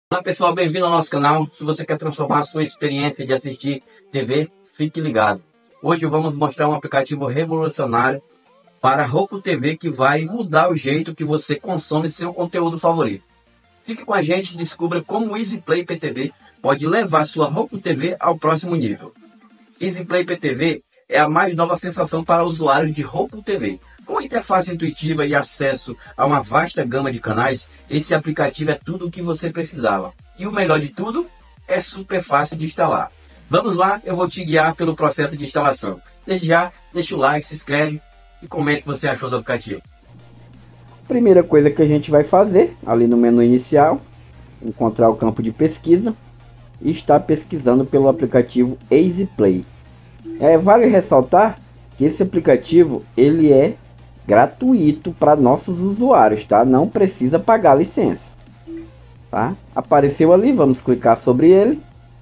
Olá pessoal, bem-vindo ao nosso canal. Se você quer transformar a sua experiência de assistir TV, fique ligado. Hoje vamos mostrar um aplicativo revolucionário para Roku TV que vai mudar o jeito que você consome seu conteúdo favorito. Fique com a gente e descubra como o EasyPlay PTV pode levar sua Roku TV ao próximo nível. EasyPlay PTV é a mais nova sensação para usuários de Roku TV. Com interface intuitiva e acesso a uma vasta gama de canais, esse aplicativo é tudo o que você precisava. E o melhor de tudo, é super fácil de instalar. Vamos lá, eu vou te guiar pelo processo de instalação. Desde já, deixa o like, se inscreve e comente o que você achou do aplicativo. Primeira coisa que a gente vai fazer, ali no menu inicial, encontrar o campo de pesquisa e estar pesquisando pelo aplicativo EasyPlay. Vale ressaltar que esse aplicativo ele é gratuito para nossos usuários, tá? Não precisa pagar licença, tá? Apareceu ali, vamos clicar sobre ele.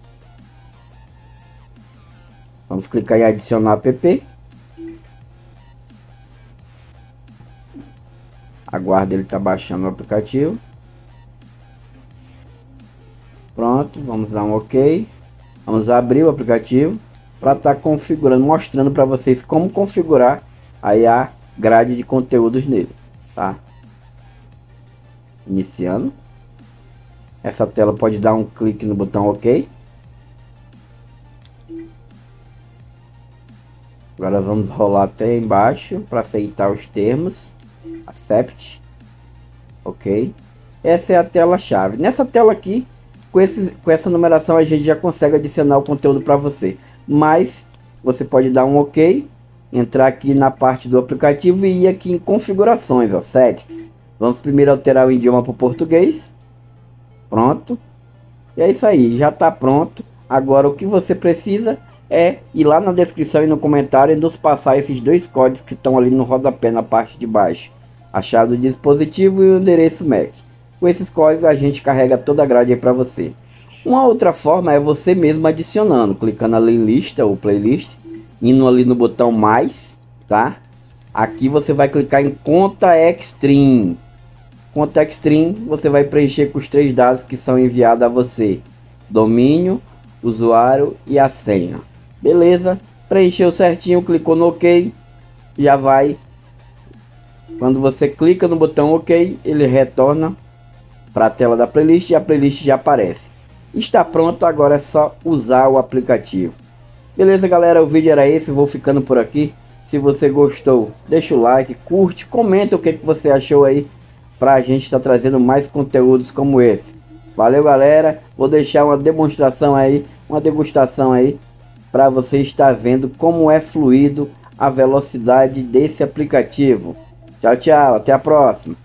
Vamos clicar em adicionar app. Aguarda, ele tá baixando o aplicativo. Pronto, vamos dar um OK. Vamos abrir o aplicativo para estar configurando, mostrando para vocês como configurar aí a grade de conteúdos nele, tá? Iniciando. Essa tela pode dar um clique no botão OK. Agora vamos rolar até embaixo para aceitar os termos. Accept. OK. Essa é a tela chave. Nessa tela aqui, com essa numeração, a gente já consegue adicionar o conteúdo para você. Mas você pode dar um OK, entrar aqui na parte do aplicativo e ir aqui em configurações, ó, settings. Vamos primeiro alterar o idioma para o português. Pronto. E é isso aí, já está pronto. Agora o que você precisa é ir lá na descrição e no comentário e nos passar esses dois códigos que estão ali no rodapé na parte de baixo. A chave do dispositivo e o endereço MAC. Com esses códigos a gente carrega toda a grade aí para você. Uma outra forma é você mesmo adicionando, clicando ali em lista ou playlist, indo ali no botão mais, tá? Aqui você vai clicar em conta extreme. Conta extreme, você vai preencher com os 3 dados que são enviados a você: domínio, usuário e a senha. Beleza? Preencheu certinho, clicou no OK, já vai. Quando você clica no botão OK, ele retorna para a tela da playlist e a playlist já aparece. Está pronto, agora é só usar o aplicativo. Beleza, galera, o vídeo era esse, vou ficando por aqui. Se você gostou, deixa o like, curte, comenta o que você achou aí, pra gente estar trazendo mais conteúdos como esse. Valeu, galera, vou deixar uma demonstração aí, uma degustação aí, para você estar vendo como é fluido a velocidade desse aplicativo. Tchau, tchau, até a próxima.